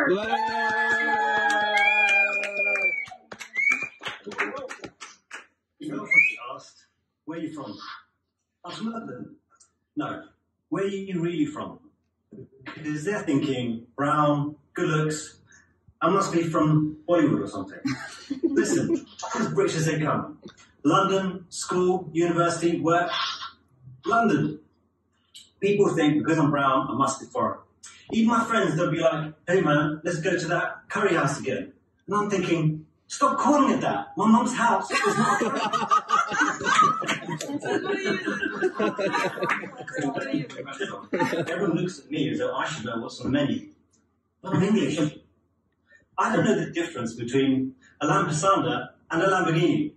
Asked, where are you from? I'm from London. No, where are you really from? Because they're thinking, brown, good looks, I must be from Bollywood or something. Listen, I'm as British as they come. London, school, university, work. London. People think because I'm brown, I must be foreign. Even my friends, they'll be like, hey man, let's go to that curry house again. And I'm thinking, stop calling it that. My mum's house is not a curry. Everyone looks at me as though I should know what's on the menu. But I'm English. I don't know the difference between a Lamborghini and a Lamborghini.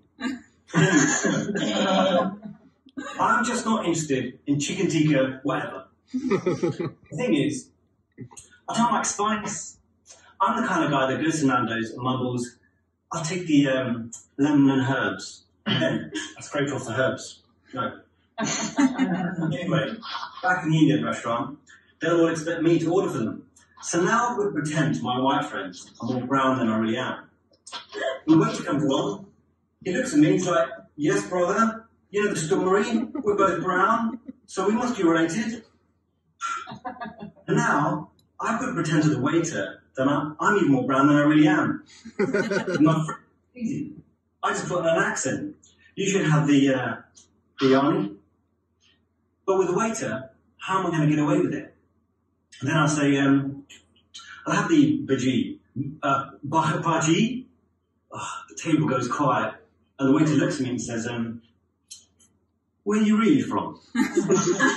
I'm just not interested in chicken tikka, whatever. The thing is, I don't like spice. I'm the kind of guy that goes to Nando's and mumbles, I'll take the lemon and herbs. I scrape off the herbs. No. Anyway, back in the Indian restaurant, they'll all expect me to order for them. So now I would pretend to my white friends I'm more brown than I really am. The waiter comes along, he looks at me, he's like, yes, brother, you know the story, we're both brown, so we must be related. And now, I could pretend to the waiter that I'm even more brown than I really am. Not easy. I just put on an accent. You should have the army. But with the waiter, how am I going to get away with it? And then I'll say, I'll have the bhaji. Bhaji? Oh, the table goes quiet. And the waiter looks at me and says, where are you really from? I'm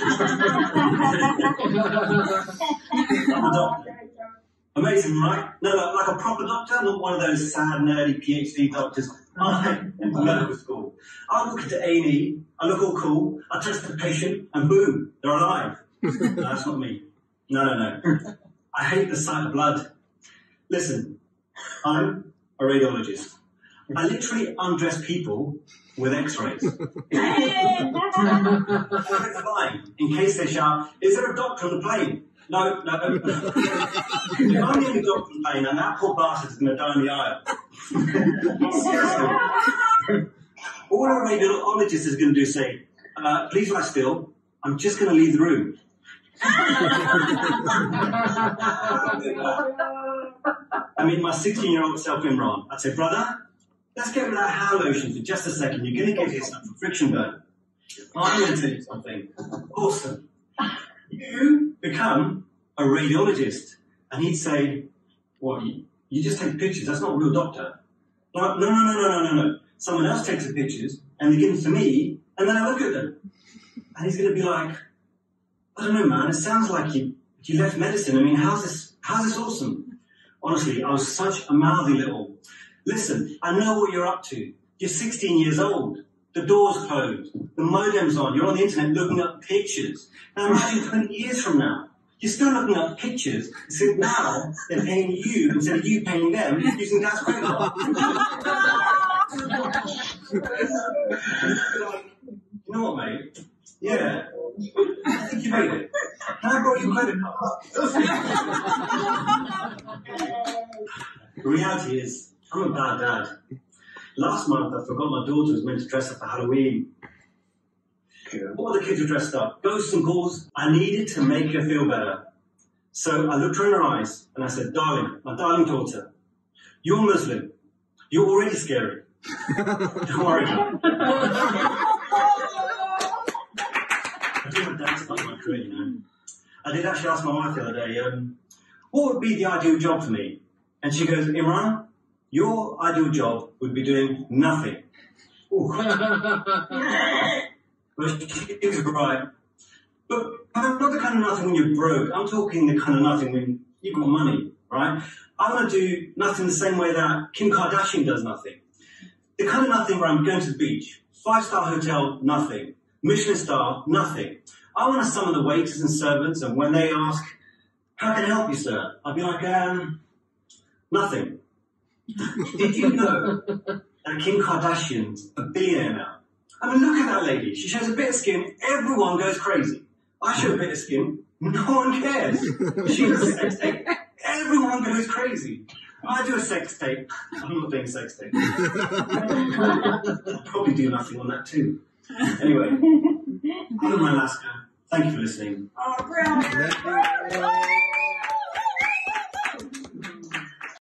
a doctor. Amazing, right? No, like a proper doctor, not one of those sad, nerdy PhD doctors. I'm in medical school. I look at the A&E, I look all cool, I test the patient, and boom, they're alive. No, that's not me. No. I hate the sight of blood. Listen, I'm a radiologist. I literally undress people with x-rays. In case they shout, is there a doctor on the plane? No. If I'm the only doctor on the plane, and that poor bastard's going to die in the aisle. Seriously. All a radiologist is going to do is say, please lie still, I'm just going to leave the room. I mean, my 16-year-old self, Imran, I'd say, brother, let's get rid of that hand lotion for just a second. You're going to get yourself a friction burn. I'm going to tell you something awesome. You become a radiologist. And he'd say, what, you just take pictures? That's not a real doctor. Like, no. Someone else takes the pictures, and they give them to me, and then I look at them. And he's going to be like, I don't know, man, it sounds like you left medicine. I mean, how's this awesome? Honestly, I was such a mouthy little. Listen, I know what you're up to. You're 16 years old. The door's closed. The modem's on. You're on the internet looking up pictures. Now imagine 20 years from now. You're still looking up pictures. So now they're paying you instead of you paying them using Dad's credit card. You know what, mate? Yeah. I think you made it. Can I borrow your credit card? The reality is, I'm a bad dad. Last month, I forgot my daughter was meant to dress up for Halloween. All the kids were dressed up, ghosts and ghouls. I needed to make her feel better. So I looked her in her eyes and I said, darling, my darling daughter, you're Muslim. You're already scary. Don't worry about it. I do have doubts about my career, you know. I did actually ask my wife the other day, what would be the ideal job for me? And she goes, Imran, your ideal job would be doing nothing. Ooh. Well, she was right. But I'm not the kind of nothing when you're broke. I'm talking the kind of nothing when you've got money, right? I want to do nothing the same way that Kim Kardashian does nothing. The kind of nothing where I'm going to the beach, 5-star hotel, nothing. Michelin star, nothing. I want to summon the waiters and servants, and when they ask, how can I help you, sir? I'll be like, nothing. Did you know that Kim Kardashian's a billionaire now? I mean, look at that lady. She shows a bit of skin, everyone goes crazy. I show a bit of skin, no one cares. She's a sex tape, everyone goes crazy. I do a sex tape. I'm not doing a sex tape. I'll probably do nothing on that too. Anyway, I'm Alaska. Thank you for listening. Oh, brilliant.